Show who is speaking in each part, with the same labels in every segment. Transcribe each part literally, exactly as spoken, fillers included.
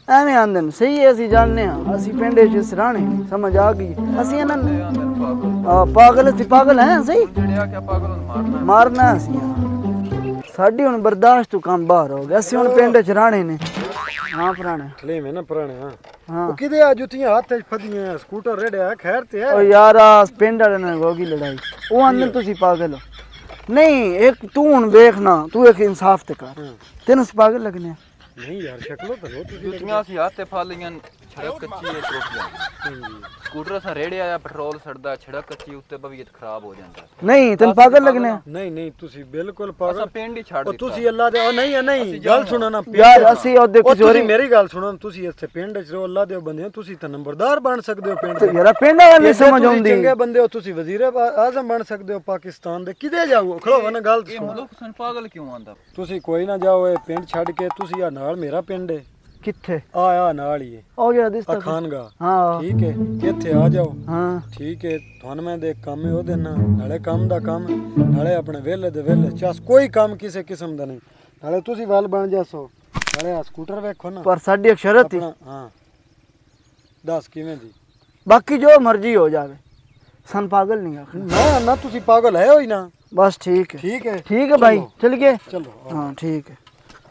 Speaker 1: ਐਵੇਂ ਆਂਦੇ ਨੇ ਸਹੀ ਹੈ ਅਸੀਂ ਜਾਣਦੇ ਹਾਂ ਅਸੀਂ ਪਿੰਡੇ ਚ ਸਰਾਣੇ ਸਮਝ ਆ ਗਈ ਅਸੀਂ ਇਹਨਾਂ ਆ ਪਾਗਲ ਅਸੀਂ ਪਾਗਲ ਹੈ ਸਹੀ
Speaker 2: ਜਿਹੜਿਆ ਕਿ ਪਾਗਲ ਨੂੰ ਮਾਰਨਾ
Speaker 1: ਮਾਰਨਾ ਅਸੀਂ ਸਾਡੀ ਹੁਣ ਬਰਦਾਸ਼ਤ ਤੋਂ ਕੰਮ ਬਾਹਰ ਹੋ ਗਿਆ ਅਸੀਂ ਹੁਣ ਪਿੰਡ ਚ ਰਾਣੇ ਨੇ ਹਾਂ ਪੁਰਾਣੇ
Speaker 3: ਥਲੇ ਮੈਂ ਨਾ ਪੁਰਾਣੇ ਹਾਂ
Speaker 1: ਹਾਂ
Speaker 3: ਉਹ ਕਿਦੇ ਆ ਜੁੱਤੀਆਂ ਹੱਥ ਚ ਫਦੀਆਂ ਸਕੂਟਰ ਰੇੜਿਆ ਖੈਰ ਤੇ ਹੈ
Speaker 1: ਓ ਯਾਰ ਪਿੰਡ ਵਾਲੇ ਨਾਲ ਹੋ ਗਈ ਲੜਾਈ ਉਹ ਆਂਦੇ ਤੁਸੀਂ ਪਾਗਲ ਹੋ ਨਹੀਂ ਇੱਕ ਤੂੰ ਹੁਣ ਵੇਖਣਾ ਤੂੰ ਇੱਕ ਇਨਸਾਫ ਤੇ ਕਰ ਤੈਨੂੰ ਪਾਗਲ ਲੱਗਨੇ
Speaker 3: ਨਹੀਂ ਯਾਰ ਸ਼ਕਲੋ ਤਾਂ ਲੋ ਤੁਸੀਂ
Speaker 2: ਜੁੱਤੀਆਂ ਸੀ ਹੱਥ ਤੇ ਫੜ ਲਈਆਂ ਛੜਕ ਕੱਚੀ ਹੈ ਟੁੱਟ ਜਾਂਦੀ ਸਕੂਟਰ ਸਾ ਰੇੜਿਆ ਆ ਪੈਟਰੋਲ ਸੜਦਾ ਛੜਕ ਕੱਚੀ ਉੱਤੇ ਬਵੀਅਤ ਖਰਾਬ ਹੋ ਜਾਂਦਾ
Speaker 1: ਨਹੀਂ ਤੈਨੂੰ ਪਾਗਲ ਲੱਗਨੇ
Speaker 3: ਨਹੀਂ ਨਹੀਂ ਤੁਸੀਂ ਬਿਲਕੁਲ ਪਾਗਲ
Speaker 2: ਅਸਾਂ ਪਿੰਡ ਹੀ ਛੱਡ
Speaker 3: ਉਹ
Speaker 2: ਦਿੱਤਾ
Speaker 3: ਤੁਸੀਂ ਅੱਲਾ ਦੇ ਉਹ ਨਹੀਂ ਨਹੀਂ ਗੱਲ ਸੁਣੋ ਨਾ
Speaker 1: ਯਾਰ ਅਸੀਂ ਉਹਦੇ
Speaker 3: ਉਹ
Speaker 1: ਕਿਸੇ ਹੋਰ
Speaker 3: ਤੁਸੀਂ ਮੇਰੀ ਗੱਲ ਸੁਣੋ ਤੁਸੀਂ ਇੱਥੇ ਪਿੰਡ ਚ ਰਹੋ ਅੱਲਾ ਦੇ ਬੰਦੇ ਹੋ ਤੁਸੀਂ ਤਾਂ ਨੰਬਰਦਾਰ ਬਣ ਸਕਦੇ ਹੋ ਪਿੰਡ ਦੇ
Speaker 1: ਯਾਰ ਪਿੰਡ ਵਾਲੇ ਨਹੀਂ ਸਮਝ ਆਉਂਦੀ
Speaker 3: ਚੰਗੇ ਬੰਦੇ ਹੋ ਤੁਸੀਂ ਵਜ਼ੀਰ ਆਜ਼ਮ ਬਣ ਸਕਦੇ ਹੋ ਪਾਕਿਸਤਾਨ ਦੇ ਕਿਤੇ ਜਾਓ ਖਲੋ ਨਾ ਗੱਲ
Speaker 2: ਇਹ ਮਲੂਕ ਸਨ ਪਾਗਲ ਕਿਉਂ ਆਂਦਾ
Speaker 3: ਤੁਸੀਂ ਕੋਈ ਨਾ ਜਾਓ ਇਹ ਪਿੰਡ ਛੱਡ ਕੇ ਤੁਸੀਂ ਆ ਨਾਲ ਮੇਰਾ ਪਿੰਡ ਹੈ
Speaker 1: ਕਿੱਥੇ
Speaker 3: ਆ ਆ ਨਾਲ ਹੀ ਹੈ
Speaker 1: ਉਹ ਜਿਹੜਾ ਦਿਸਦਾ
Speaker 3: ਖਾਨਗਾ
Speaker 1: ਹਾਂ
Speaker 3: ਠੀਕ ਹੈ ਇੱਥੇ ਆ ਜਾਓ
Speaker 1: ਹਾਂ
Speaker 3: ਠੀਕ ਹੈ ਤੁਹਾਨੂੰ ਮੈਂ ਦੇ ਕੰਮ ਹੈ ਉਹ ਦੇਣਾ ਨਾਲੇ ਕੰਮ ਦਾ ਕੰਮ ਨਾਲੇ ਆਪਣੇ ਵੇਲੇ ਦੇ ਵੇਲੇ ਚਾਸ ਕੋਈ ਕੰਮ ਕਿਸੇ ਕਿਸਮ ਦਾ ਨਹੀਂ ਨਾਲੇ ਤੁਸੀਂ ਵੱਲ ਬਣ ਜਾਸੋ ਨਾਲੇ ਆ ਸਕੂਟਰ ਵੇਖੋ ਨਾ
Speaker 1: ਪਰ ਸਾਡੀ ਇੱਕ ਸ਼ਰਤ ਹੀ
Speaker 3: ਹਾਂ ਦੱਸ ਕਿਵੇਂ ਦੀ
Speaker 1: ਬਾਕੀ ਜੋ ਮਰਜ਼ੀ ਹੋ ਜਾਵੇ ਸਨ ਪਾਗਲ ਨਹੀਂ ਆਖਣਾ
Speaker 3: ਨਾ ਨਾ ਤੁਸੀਂ ਪਾਗਲ ਹੈ ਹੋਈ ਨਾ
Speaker 1: ਬਸ ਠੀਕ ਹੈ
Speaker 3: ਠੀਕ ਹੈ
Speaker 1: ਠੀਕ ਹੈ ਭਾਈ ਚਲ ਗਏ
Speaker 3: ਚਲੋ
Speaker 1: हाँ ठीक है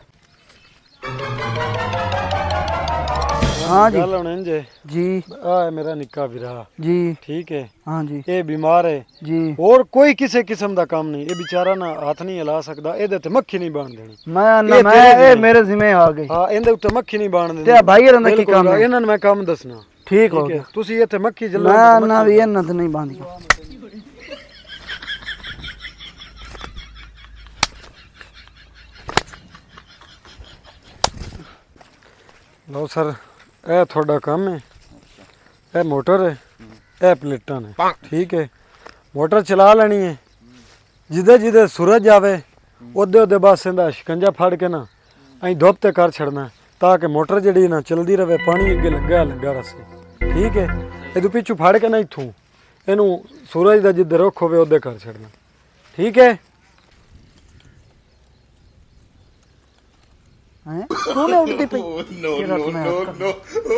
Speaker 1: हाँ जी
Speaker 3: ਗੱਲ ਹੁਣ ਇੰਜੇ
Speaker 1: जी
Speaker 3: ਆ ਮੇਰਾ ਨਿੱਕਾ ਵੀਰਾ
Speaker 1: जी
Speaker 3: ਠੀਕ ਹੈ
Speaker 1: हाँ जी
Speaker 3: ਇਹ ਬਿਮਾਰ ਹੈ
Speaker 1: जी
Speaker 3: ਹੋਰ ਕੋਈ ਕਿਸੇ ਕਿਸਮ ਦਾ ਕੰਮ ਨਹੀਂ ਇਹ ਵਿਚਾਰਾ ਨਾ ਹੱਥ ਨਹੀਂ ਹਿਲਾ ਸਕਦਾ ਇਹਦੇ ਤੇ ਮੱਖੀ ਨਹੀਂ ਬਾਣ ਦੇਣੀ
Speaker 1: मैं ना
Speaker 3: ये
Speaker 1: मैं
Speaker 3: तेरे
Speaker 1: ये
Speaker 3: जिम्मे।
Speaker 1: मेरे जिम्मे आ गई
Speaker 3: ਹਾਂ ਇਹਦੇ ਉੱਤੇ ਮੱਖੀ ਨਹੀਂ ਬਾਣ ਦੇਣੀ
Speaker 1: ते भाई रंदा की
Speaker 3: ਬਿਲਕੁਲ,
Speaker 1: काम है
Speaker 3: ਇਹਨਾਂ ਨੂੰ ਮੈਂ ਕੰਮ ਦੱਸਣਾ
Speaker 1: ठीक हो
Speaker 3: ਠੀਕ ਹੈ
Speaker 1: गया
Speaker 3: ਤੁਸੀਂ ਇੱਥੇ ਮੱਖੀ ਜਲਾ
Speaker 1: मैं ना भी ये ना तो नहीं बांधी
Speaker 3: ਲਓ ਸਰ ਇਹ ਤੁਹਾਡਾ ਕੰਮ ਹੈ ਇਹ ਮੋਟਰ ਹੈ ਇਹ ਪਲੇਟਾਂ ਨੇ ਠੀਕ ਹੈ ਮੋਟਰ ਚਲਾ ਲੈਣੀ ਹੈ ਜਿੱਦੇ ਜਿੱਦੇ ਸੂਰਜ ਆਵੇ ਉਹਦੇ ਉਹਦੇ ਬਸ ਇਹਦਾ ਸ਼ਿਕੰਜਾ ਫੜ ਕੇ ਨਾ ਅਸੀਂ ਧੁੱਪ ਤੇ ਕਰ ਛੱਡਣਾ ਤਾਂ ਕਿ ਮੋਟਰ ਜਿਹੜੀ ਨਾ ਚਲਦੀ ਰਵੇ ਪਾਣੀ ਅੱਗੇ ਲੱਗਾ ਲੱਗਾ ਰਸੇ ਠੀਕ ਹੈ ਇਹਦੇ ਪਿੱਛੋਂ ਫੜ ਕੇ ਨਾ ਇੱਥੋਂ ਇਹਨੂੰ ਸੂਰਜ ਦਾ ਜਿੱਦੇ ਰੁੱਖ ਹੋਵੇ ਉਹਦੇ ਕਰ ਛੱਡਣਾ ਠੀਕ ਹੈ
Speaker 1: हैं तूने उल्टी पे नो नो नो नो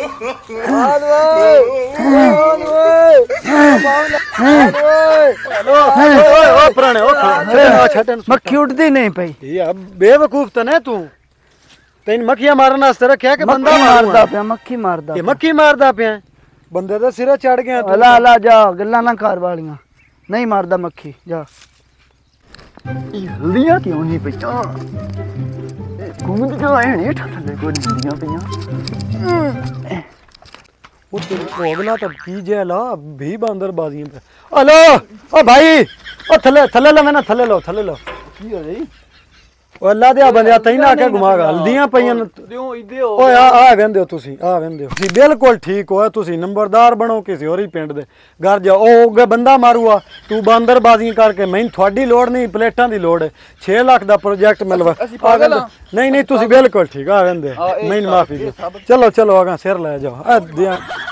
Speaker 1: मक्खी उड़ती नहीं पई
Speaker 3: बेवकूफ तो नहीं तू तेन मक्खियां मारने वास्ते रखा कि बंदा
Speaker 1: मारदा पे मक्खी मारदा
Speaker 3: ये मक्खी मारदा पे बंदे दा सिरा चढ़ गया तू
Speaker 1: अला अला जा गल्ला ना कर वालियां नहीं मारदा मक्खी जा हल्दियां क्यों नहीं पईया घूमद जो आए नहीं ठथले को हल्दियां पईया
Speaker 3: वो तेरे को अगला तब की जे ला भी बंदर बाजियां पे हेलो ओ भाई ओ थले थले लो मैंने थले लो थले लो
Speaker 1: की हो रही
Speaker 3: ओ अल्लाह दे बंदे तई ना के घुमा हल्दियां पईयां
Speaker 2: ਦਿਓ ਇਦੇ ਹੋ
Speaker 3: ਓਏ ਆ ਆ ਵੰਦੇ ਹੋ ਤੁਸੀਂ ਆ ਵੰਦੇ ਹੋ ਤੁਸੀਂ ਬਿਲਕੁਲ ਠੀਕ ਹੋ ਤੁਸੀਂ ਨੰਬਰਦਾਰ ਬਣੋ ਕਿਸੇ ਹੋਰ ਹੀ ਪਿੰਡ ਦੇ ਘਰ ਜਾ ਉਹ ਅੱਗੇ ਬੰਦਾ ਮਾਰੂਆ ਤੂੰ ਬਾਂਦਰਬਾਜ਼ੀ ਕਰਕੇ ਮੈਨੂੰ ਤੁਹਾਡੀ ਲੋੜ ਨਹੀਂ ਪਲੇਟਾਂ ਦੀ ਲੋੜ ਹੈ ਛੇ ਲੱਖ ਦਾ ਪ੍ਰੋਜੈਕਟ ਮਿਲਵਾ ਨਹੀਂ ਨਹੀਂ ਤੁਸੀਂ ਬਿਲਕੁਲ ਠੀਕ ਆ ਵੰਦੇ ਮੈਨੂੰ ਮਾਫੀ ਦਿਓ ਚਲੋ ਚਲੋ ਆਗਾ ਸਿਰ ਲੈ ਜਾਓ ਆ